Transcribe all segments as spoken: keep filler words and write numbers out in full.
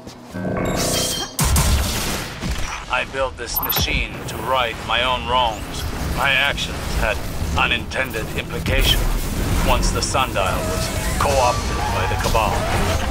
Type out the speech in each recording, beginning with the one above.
I built this machine to right my own wrongs. My actions had unintended implications once the Sundial was co-opted by the Cabal.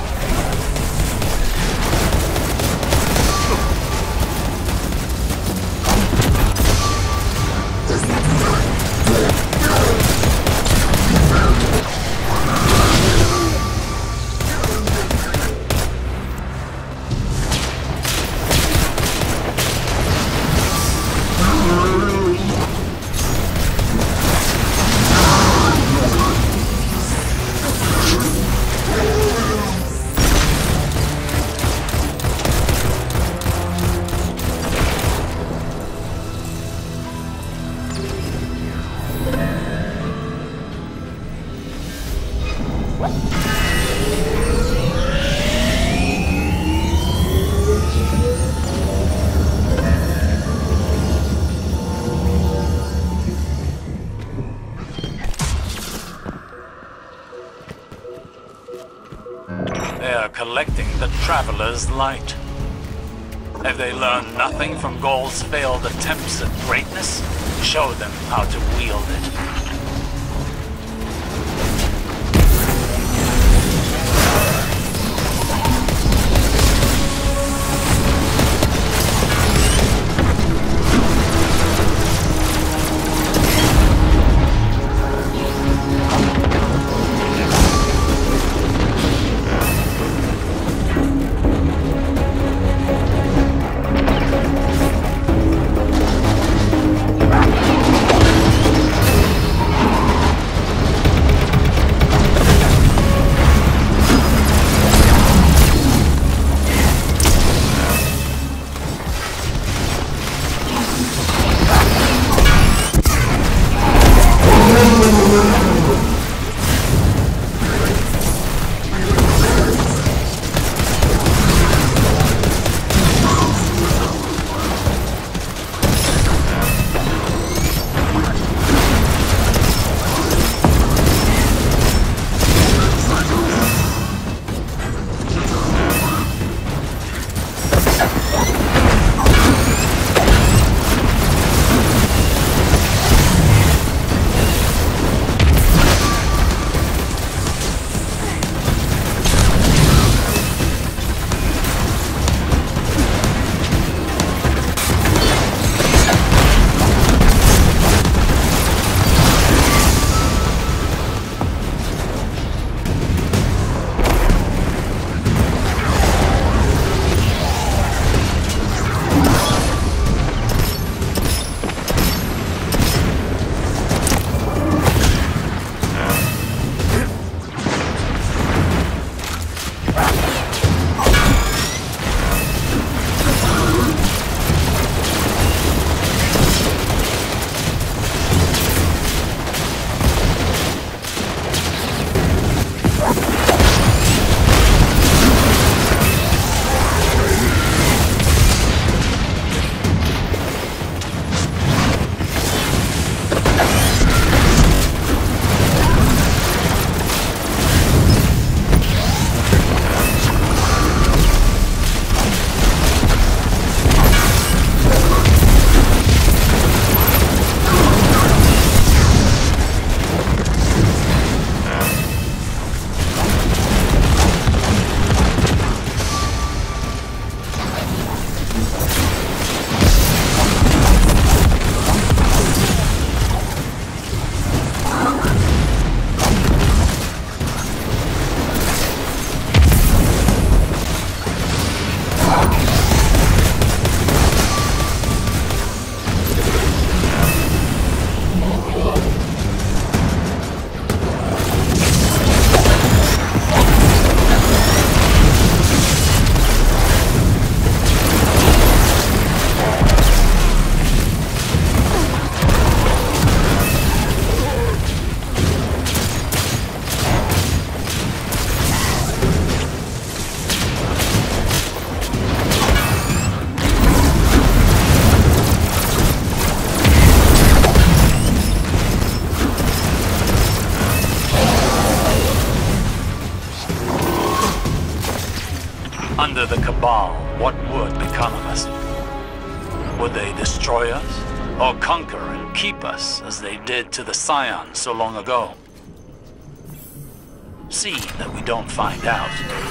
They are collecting the Traveler's Light. Have they learned nothing from Gaul's failed attempts at greatness? Show them how to wield it. Under the Cabal, what would become of us? Would they destroy us? Or conquer and keep us as they did to the Psion so long ago? See that we don't find out.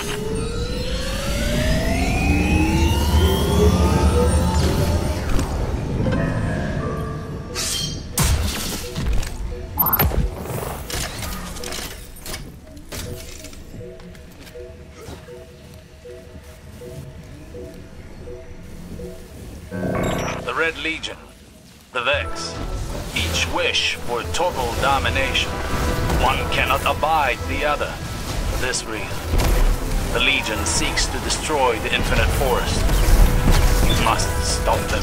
The Red Legion, the Vex, each wish for total domination. One cannot abide the other. For this reason, the Legion seeks to destroy the Infinite Forest. You must stop them.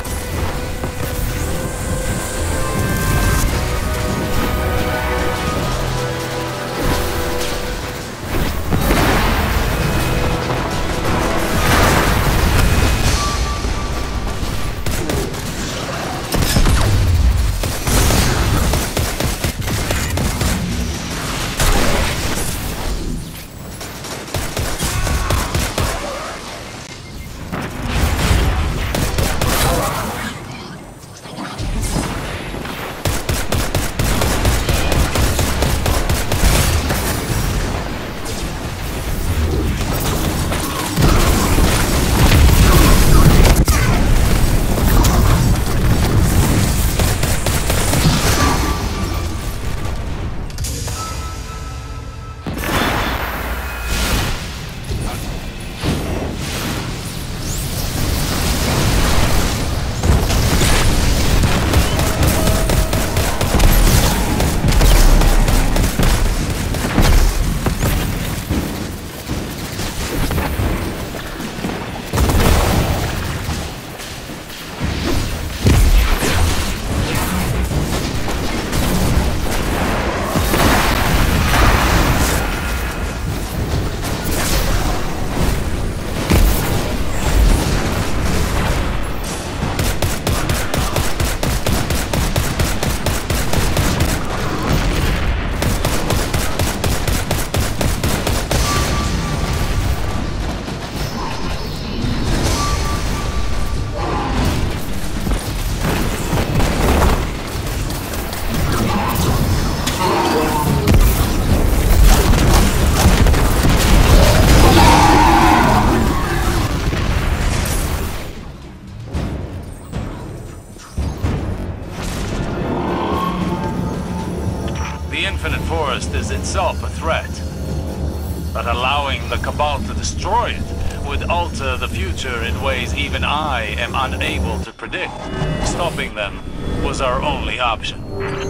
Is itself a threat, but allowing the Cabal to destroy it would alter the future in ways even I am unable to predict. Stopping them was our only option.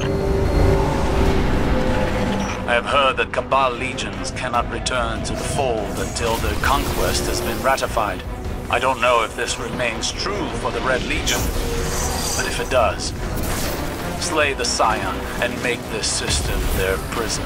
I have heard that Cabal legions cannot return to the fold until their conquest has been ratified. I don't know if this remains true for the Red Legion, but if it does, slay the Psion and make this system their prison.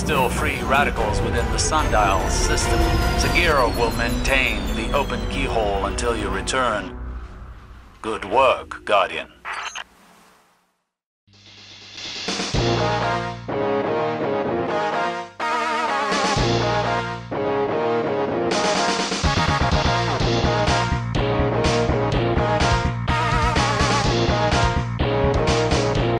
still free radicals within the Sundial system. Sagira will maintain the open keyhole until you return. Good work, Guardian.